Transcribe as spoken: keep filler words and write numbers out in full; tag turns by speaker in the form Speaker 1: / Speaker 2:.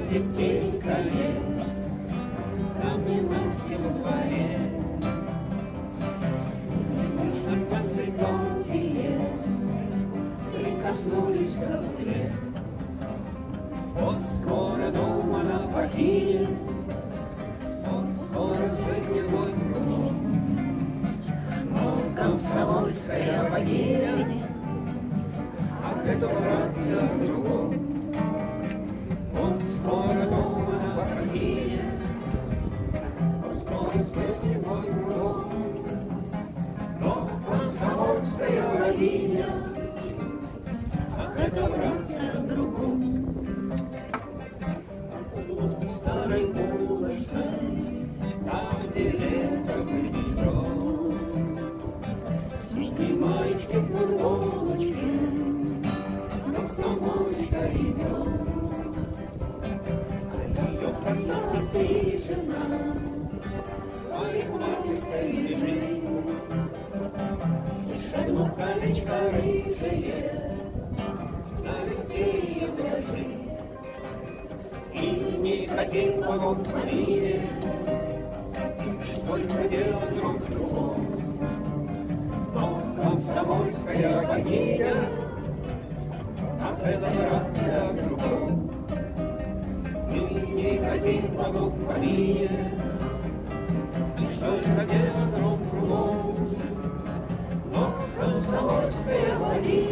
Speaker 1: Лететь колец, там не Настя во дворе. Шампанцы тонкие прикоснулись к кобыле. Вот скоро дом она покинет, вот скоро спрыгнет мой кругом. Но комсомольская богиня, ах, это братца в другом. Вот скоро дом она покинет, вот скоро спрыгнет мой кругом. Но комсомольская богиня, ах, это братца в другом. Старой булочной, там, где лето гребет, синей маечке, футболочке, комсомолочка идет. А ее коса пострижена, парикмахерской лежит, и шагнув колечко рыжее, на лице ее дрожит. И никаких богов в помине, лишь только дело друг в другом. Но комсомольская богиня, ах, это братца в другом. И никаких богов в помине, лишь только дело друг в другом. Но комсомольская богиня,